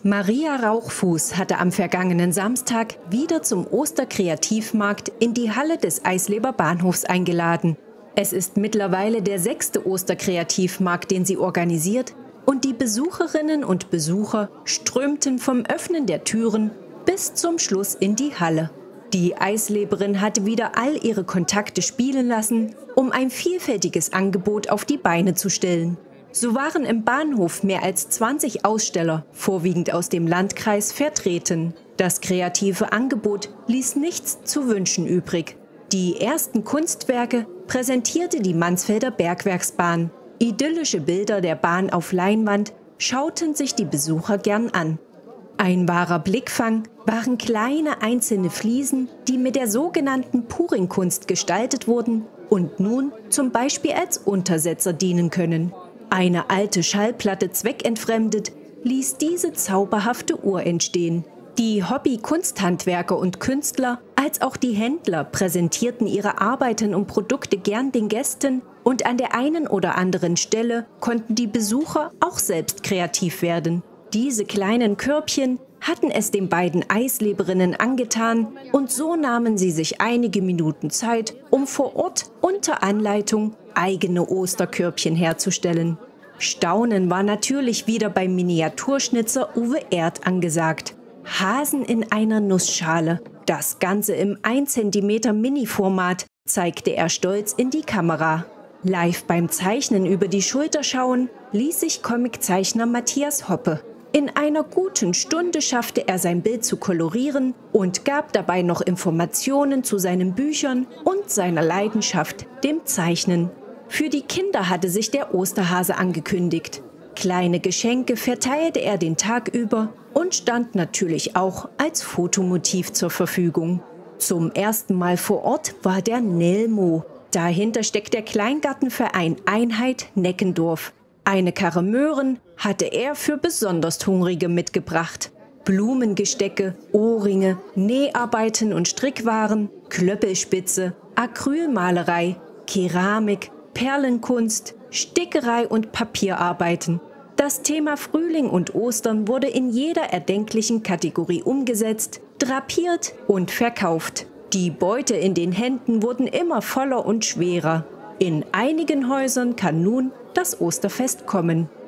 Maria Rauchfuß hatte am vergangenen Samstag wieder zum Osterkreativmarkt in die Halle des Eisleber Bahnhofs eingeladen. Es ist mittlerweile der 6. Osterkreativmarkt, den sie organisiert, und die Besucherinnen und Besucher strömten vom Öffnen der Türen bis zum Schluss in die Halle. Die Eisleberin hatte wieder all ihre Kontakte spielen lassen, um ein vielfältiges Angebot auf die Beine zu stellen. So waren im Bahnhof mehr als 20 Aussteller, vorwiegend aus dem Landkreis, vertreten. Das kreative Angebot ließ nichts zu wünschen übrig. Die ersten Kunstwerke präsentierte die Mansfelder Bergwerksbahn. Idyllische Bilder der Bahn auf Leinwand schauten sich die Besucher gern an. Ein wahrer Blickfang waren kleine einzelne Fliesen, die mit der sogenannten Puringkunst gestaltet wurden und nun zum Beispiel als Untersetzer dienen können. Eine alte Schallplatte zweckentfremdet, ließ diese zauberhafte Uhr entstehen. Die Hobby-Kunsthandwerker und Künstler, als auch die Händler präsentierten ihre Arbeiten und Produkte gern den Gästen und an der einen oder anderen Stelle konnten die Besucher auch selbst kreativ werden. Diese kleinen Körbchen hatten es den beiden Eisleberinnen angetan und so nahmen sie sich einige Minuten Zeit, um vor Ort unter Anleitung eigene Osterkörbchen herzustellen. Staunen war natürlich wieder beim Miniaturschnitzer Uwe Erd angesagt. Hasen in einer Nussschale, das Ganze im 1 cm Mini-Format, zeigte er stolz in die Kamera. Live beim Zeichnen über die Schulter schauen ließ sich Comiczeichner Matthias Hoppe. In einer guten Stunde schaffte er sein Bild zu kolorieren und gab dabei noch Informationen zu seinen Büchern und seiner Leidenschaft, dem Zeichnen. Für die Kinder hatte sich der Osterhase angekündigt. Kleine Geschenke verteilte er den Tag über und stand natürlich auch als Fotomotiv zur Verfügung. Zum ersten Mal vor Ort war der Nelmo. Dahinter steckt der Kleingartenverein Einheit Neckendorf. Eine Karre Möhren hatte er für besonders Hungrige mitgebracht. Blumengestecke, Ohrringe, Näharbeiten und Strickwaren, Klöppelspitze, Acrylmalerei, Keramik, Perlenkunst, Stickerei und Papierarbeiten. Das Thema Frühling und Ostern wurde in jeder erdenklichen Kategorie umgesetzt, drapiert und verkauft. Die Beute in den Händen wurden immer voller und schwerer. In einigen Häusern kann nun das Osterfest kommen.